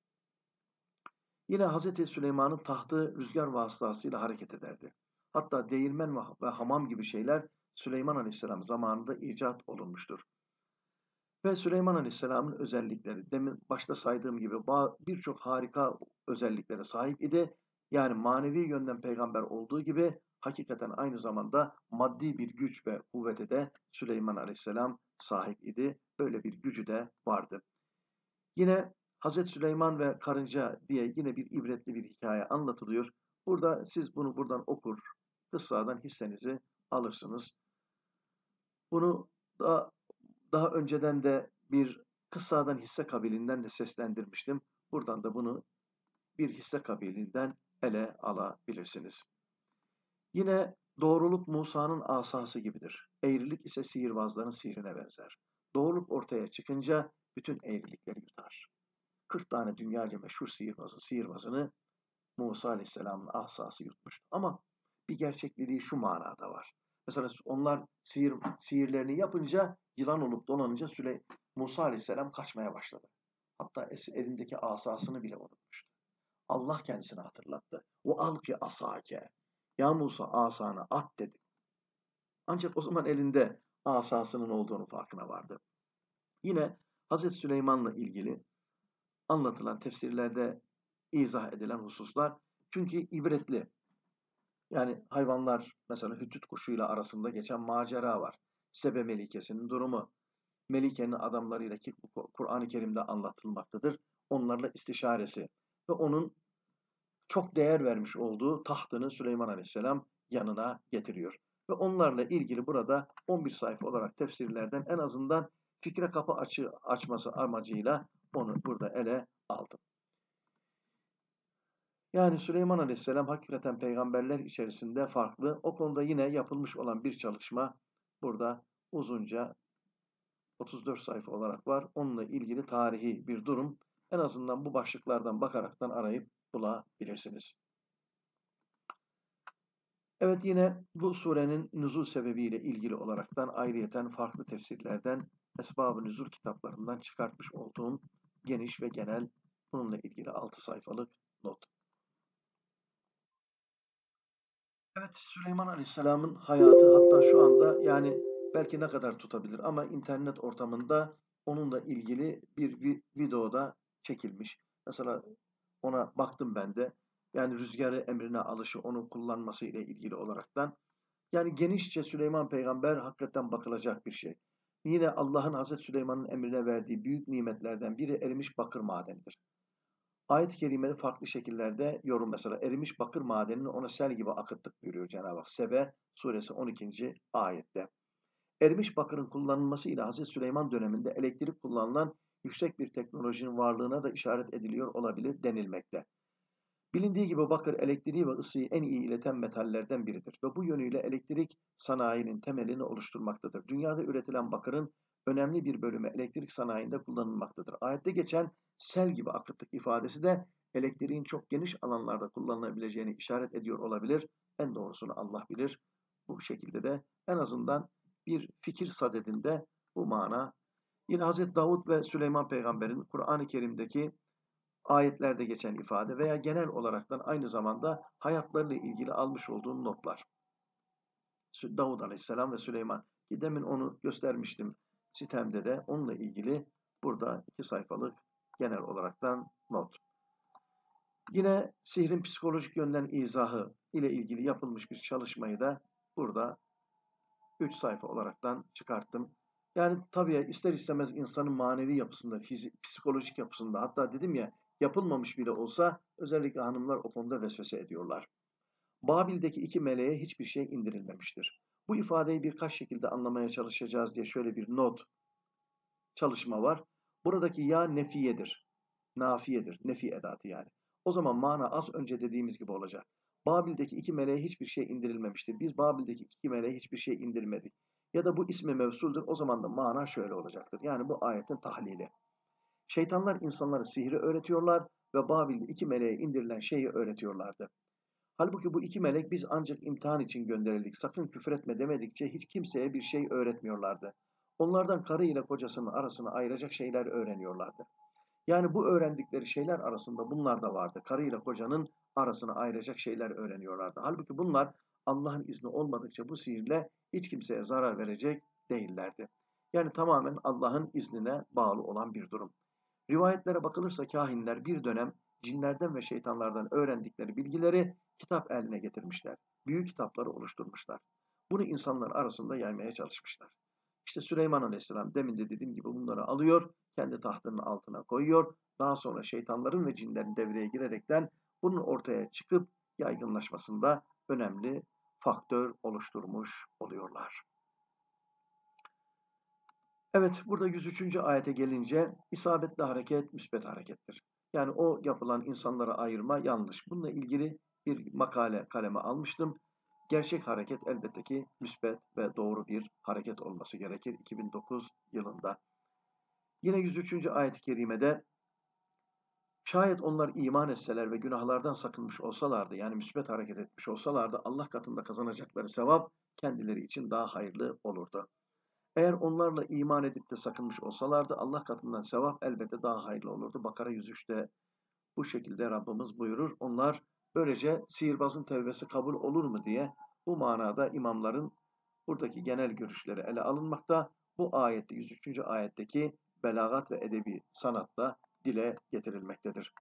Yine Hz. Süleyman'ın tahtı rüzgar vasıtasıyla hareket ederdi. Hatta değirmen ve hamam gibi şeyler Süleyman Aleyhisselam zamanında icat olunmuştur. Ve Süleyman Aleyhisselam'ın özellikleri, demin başta saydığım gibi birçok harika özelliklere sahip idi. Yani manevi yönden peygamber olduğu gibi hakikaten aynı zamanda maddi bir güç ve kuvvete de Süleyman Aleyhisselam sahip idi. Böyle bir gücü de vardı. Yine Hazreti Süleyman ve karınca diye yine bir ibretli bir hikaye anlatılıyor. Burada siz bunu buradan okur, kıssadan hissenizi alırsınız. Bunu daha önceden de bir kıssadan hisse kabilinden de seslendirmiştim. Buradan da bunu bir hisse kabilinden ele alabilirsiniz. Yine doğruluk Musa'nın asası gibidir. Eğrilik ise sihirbazların sihrine benzer. Doğruluk ortaya çıkınca bütün eğrilikleri yutar. 40 tane dünyaca meşhur sihirbazını Musa Aleyhisselam'ın asası yutmuştu. Ama bir gerçekliliği şu manada var. Mesela onlar sihirlerini yapınca yılan olup dolanınca Musa Aleyhisselam kaçmaya başladı. Hatta elindeki asasını bile unutmuştu. Allah kendisini hatırlattı. O alki asake. Ya Musa asanı at dedi. Ancak o zaman elinde asasının olduğunu farkına vardı. Yine Hazreti Süleyman'la ilgili anlatılan tefsirlerde izah edilen hususlar çünkü ibretli. Yani hayvanlar mesela hüttüt kuşuyla arasında geçen macera var. Sebe Melikesi'nin durumu. Melike'nin adamlarıyla ki Kur'an-ı Kerim'de anlatılmaktadır. Onlarla istişaresi ve onun çok değer vermiş olduğu tahtını Süleyman Aleyhisselam yanına getiriyor. Ve onlarla ilgili burada 11 sayfa olarak tefsirlerden en azından fikre kapı açması amacıyla onu burada ele aldım. Yani Süleyman Aleyhisselam hakikaten peygamberler içerisinde farklı. O konuda yine yapılmış olan bir çalışma burada uzunca 34 sayfa olarak var. Onunla ilgili tarihi bir durum en azından bu başlıklardan bakaraktan arayıp bulabilirsiniz. Evet yine bu surenin nüzul sebebiyle ilgili olaraktan ayrıyeten farklı tefsirlerden Esbab-ı Nüzul kitaplarından çıkartmış olduğum geniş ve genel bununla ilgili 6 sayfalık not. Evet, Süleyman Aleyhisselam'ın hayatı hatta şu anda yani belki ne kadar tutabilir ama internet ortamında onunla ilgili bir video da çekilmiş. Mesela ona baktım ben de. Yani rüzgarı emrine alışı, onu kullanması ile ilgili olaraktan. Yani genişçe Süleyman Peygamber hakikaten bakılacak bir şey. Yine Allah'ın Hazreti Süleyman'ın emrine verdiği büyük nimetlerden biri erimiş bakır madenidir. Ayet-i kerimede farklı şekillerde yorum mesela erimiş bakır madenini ona sel gibi akıttık buyuruyor Cenab-ı Hak. Sebe suresi 12. ayette. Erimiş bakırın kullanılmasıyla Hazreti Süleyman döneminde elektrik kullanılan yüksek bir teknolojinin varlığına da işaret ediliyor olabilir denilmekte. Bilindiği gibi bakır elektriği ve ısıyı en iyi ileten metallerden biridir ve bu yönüyle elektrik sanayinin temelini oluşturmaktadır. Dünyada üretilen bakırın önemli bir bölümü elektrik sanayinde kullanılmaktadır. Ayette geçen sel gibi akıttık ifadesi de elektriğin çok geniş alanlarda kullanılabileceğini işaret ediyor olabilir. En doğrusunu Allah bilir. Bu şekilde de en azından bir fikir sadedinde bu mana. Yine Hazreti Davud ve Süleyman peygamberin Kur'an-ı Kerim'deki ayetlerde geçen ifade veya genel olaraktan aynı zamanda hayatlarıyla ilgili almış olduğum notlar. Davud Aleyhisselam ve Süleyman ki demin onu göstermiştim sitemde de onunla ilgili burada 2 sayfalık genel olaraktan not. Yine sihrin psikolojik yönden izahı ile ilgili yapılmış bir çalışmayı da burada 3 sayfa olaraktan çıkarttım. Yani tabii ister istemez insanın manevi yapısında, psikolojik yapısında hatta dedim ya yapılmamış bile olsa özellikle hanımlar o konuda vesvese ediyorlar. Babil'deki 2 meleğe hiçbir şey indirilmemiştir. Bu ifadeyi birkaç şekilde anlamaya çalışacağız diye şöyle bir not çalışma var. Buradaki ya nefiyedir, nafiyedir, nefi edatı yani. O zaman mana az önce dediğimiz gibi olacak. Babil'deki 2 meleğe hiçbir şey indirilmemiştir. Biz Babil'deki 2 meleğe hiçbir şey indirmedik. Ya da bu ismi mevsuldur. O zaman da mana şöyle olacaktır. Yani bu ayetin tahlili. Şeytanlar insanlara sihri öğretiyorlar ve Babil'de 2 meleğe indirilen şeyi öğretiyorlardı. Halbuki bu 2 melek biz ancak imtihan için gönderildik. Sakın küfretme demedikçe hiç kimseye bir şey öğretmiyorlardı. Onlardan karı ile kocasının arasını ayıracak şeyler öğreniyorlardı. Yani bu öğrendikleri şeyler arasında bunlar da vardı. Karı ile kocanın arasını ayıracak şeyler öğreniyorlardı. Halbuki bunlar Allah'ın izni olmadıkça bu sihirle hiç kimseye zarar verecek değillerdi. Yani tamamen Allah'ın iznine bağlı olan bir durum. Rivayetlere bakılırsa kahinler bir dönem cinlerden ve şeytanlardan öğrendikleri bilgileri kitap eline getirmişler. Büyük kitapları oluşturmuşlar. Bunu insanlar arasında yaymaya çalışmışlar. İşte Süleyman Aleyhisselam demin de dediğim gibi bunları alıyor, kendi tahtının altına koyuyor. Daha sonra şeytanların ve cinlerin devreye girerekten bunun ortaya çıkıp yaygınlaşmasında önemli faktör oluşturmuş oluyorlar. Evet, burada 103. ayete gelince isabetli hareket müsbet harekettir. Yani o yapılan insanlara ayırma yanlış. Bununla ilgili bir makale kaleme almıştım. Gerçek hareket elbette ki müsbet ve doğru bir hareket olması gerekir 2009 yılında. Yine 103. ayet-i kerimede şayet onlar iman etseler ve günahlardan sakınmış olsalardı yani müsbet hareket etmiş olsalardı Allah katında kazanacakları sevap kendileri için daha hayırlı olurdu. Eğer onlarla iman edip de sakınmış olsalardı Allah katından sevap elbette daha hayırlı olurdu. Bakara 103'te bu şekilde Rabbimiz buyurur. Onlar böylece sihirbazın tevbesi kabul olur mu diye bu manada imamların buradaki genel görüşleri ele alınmakta. Bu ayette 103. ayetteki belagat ve edebi sanatla dile getirilmektedir.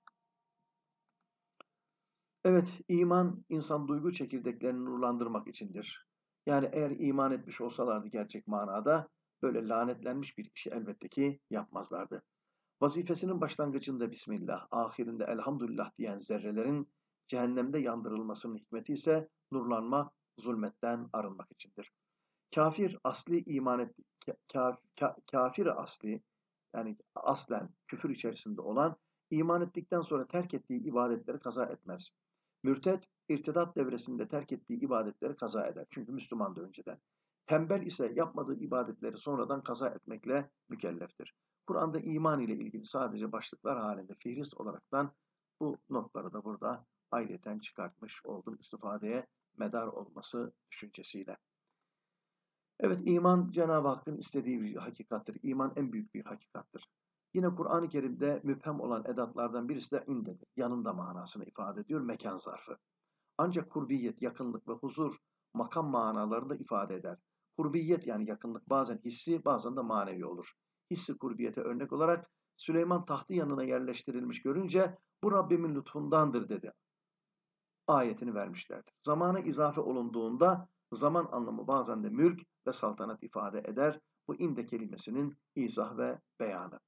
Evet, iman insan duygu çekirdeklerini nurlandırmak içindir. Yani eğer iman etmiş olsalardı gerçek manada böyle lanetlenmiş bir işi elbette ki yapmazlardı. Vazifesinin başlangıcında Bismillah, ahirinde Elhamdülillah diyen zerrelerin cehennemde yandırılmasının hikmeti ise nurlanmak, zulmetten arınmak içindir. Kafir asli iman et, kafir asli yani aslen küfür içerisinde olan iman ettikten sonra terk ettiği ibadetleri kaza etmez. Mürted irtidat devresinde terk ettiği ibadetleri kaza eder. Çünkü Müslümandı önceden. Tembel ise yapmadığı ibadetleri sonradan kaza etmekle mükelleftir. Kur'an'da iman ile ilgili sadece başlıklar halinde fihrist olaraktan bu notları da burada ayrıyeten çıkartmış oldum istifadeye medar olması düşüncesiyle. Evet, iman Cenab-ı Hakk'ın istediği bir hakikattir. İman en büyük bir hakikattir. Yine Kur'an-ı Kerim'de müphem olan edatlardan birisi de ündedir. Yanında manasını ifade ediyor, mekan zarfı. Ancak kurbiyet, yakınlık ve huzur makam manalarını da ifade eder. Kurbiyet yani yakınlık bazen hissi, bazen de manevi olur. Hissi kurbiyete örnek olarak Süleyman tahtı yanına yerleştirilmiş görünce bu Rabbimin lütfundandır dedi. Ayetini vermişlerdir. Zamana izafe olunduğunda zaman anlamı bazen de mülk ve saltanat ifade eder. Bu inde kelimesinin izah ve beyanı.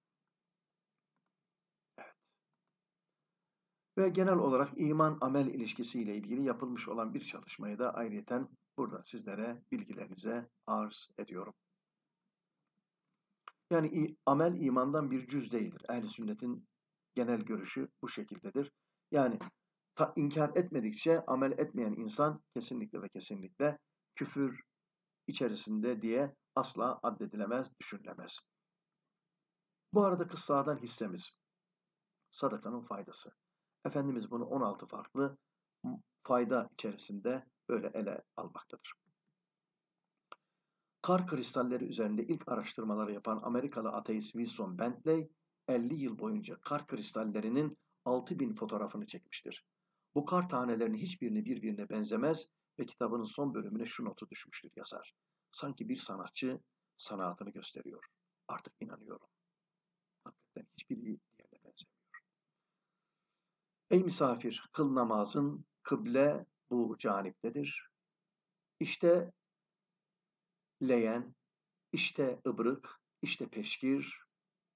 Evet. Ve genel olarak iman-amel ilişkisiyle ilgili yapılmış olan bir çalışmayı da ayrıyeten burada sizlere bilgilerinize arz ediyorum. Yani amel imandan bir cüz değildir. Ehl-i sünnetin genel görüşü bu şekildedir. Yani inkar etmedikçe amel etmeyen insan kesinlikle ve kesinlikle küfür içerisinde diye asla addedilemez, düşünülemez. Bu arada kıssadan hissemiz, sadakanın faydası. Efendimiz bunu 16 farklı fayda içerisinde böyle ele almaktadır. Kar kristalleri üzerinde ilk araştırmaları yapan Amerikalı ateist Wilson Bentley, 50 yıl boyunca kar kristallerinin 6000 fotoğrafını çekmiştir. Bu kar tanelerinin hiçbirini birbirine benzemez ve kitabının son bölümüne şu notu düşmüştür yazar. Sanki bir sanatçı sanatını gösteriyor. Artık inanıyorum. Hakikaten hiçbiri diğerine benzemiyor. Ey misafir, kıl namazın kıble bu caniptedir. İşte leyen, işte ıbrık, işte peşkir,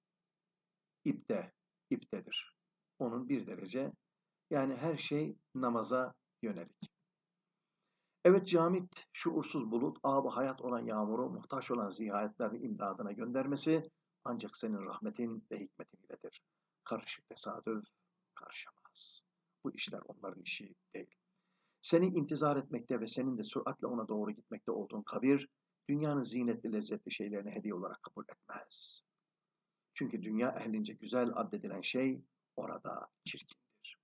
iptedir. Onun bir derece. Yani her şey namaza yönelik. Evet camit, şuursuz bulut, ağabey hayat olan yağmuru, muhtaç olan zihayetlerin imdadına göndermesi ancak senin rahmetin ve hikmetin iledir. Karışık tesadüf karışamaz. Bu işler onların işi değil. Seni intizar etmekte ve senin de süratle ona doğru gitmekte olduğun kabir, dünyanın zinetli lezzetli şeylerini hediye olarak kabul etmez. Çünkü dünya ehlince güzel addedilen şey orada çirkindir.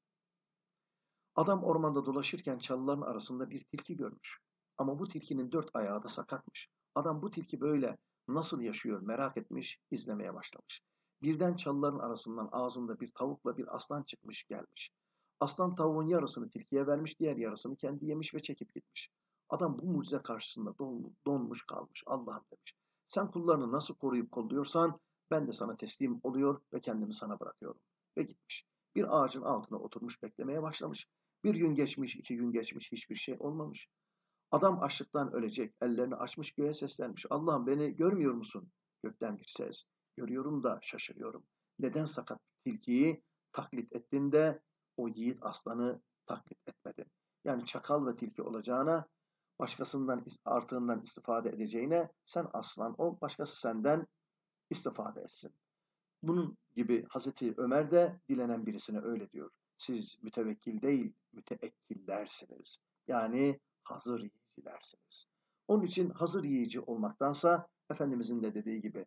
Adam ormanda dolaşırken çalıların arasında bir tilki görmüş. Ama bu tilkinin 4 ayağı da sakatmış. Adam bu tilki böyle nasıl yaşıyor merak etmiş, izlemeye başlamış. Birden çalıların arasından ağzında bir tavukla bir aslan çıkmış gelmiş. Aslan tavuğun yarısını tilkiye vermiş, diğer yarısını kendi yemiş ve çekip gitmiş. Adam bu mucize karşısında donmuş kalmış. Allah'ım demiş. Sen kullarını nasıl koruyup kolluyorsan ben de sana teslim oluyor ve kendimi sana bırakıyorum. Ve gitmiş. Bir ağacın altına oturmuş beklemeye başlamış. Bir gün geçmiş, 2 gün geçmiş, hiçbir şey olmamış. Adam açlıktan ölecek, ellerini açmış göğe seslenmiş. Allah'ım beni görmüyor musun? Gökten bir ses. Görüyorum da şaşırıyorum. Neden sakat tilkiyi taklit ettin de o yiğit aslanı taklit etmedin? Yani çakal ve tilki olacağına, başkasından artığından istifade edeceğine sen aslan ol, başkası senden istifade etsin. Bunun gibi Hazreti Ömer de dilenen birisine öyle diyor. Siz mütevekkil değil, müteekkillersiniz. Yani hazır yiyicilersiniz. Onun için hazır yiyici olmaktansa Efendimizin de dediği gibi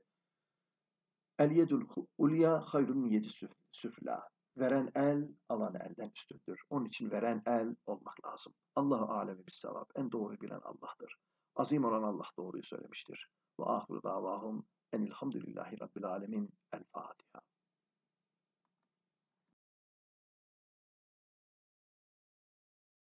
el yedul ulya hayrun min yedi süfla. Veren el, alan elden üstündür. Onun için veren el olmak lazım. Allahu alemi bis sevap. En doğru bilen Allah'tır. Azim olan Allah doğruyu söylemiştir. Ve ahiru davahum enilhamdülillahi rabbil alemin. El Fatiha.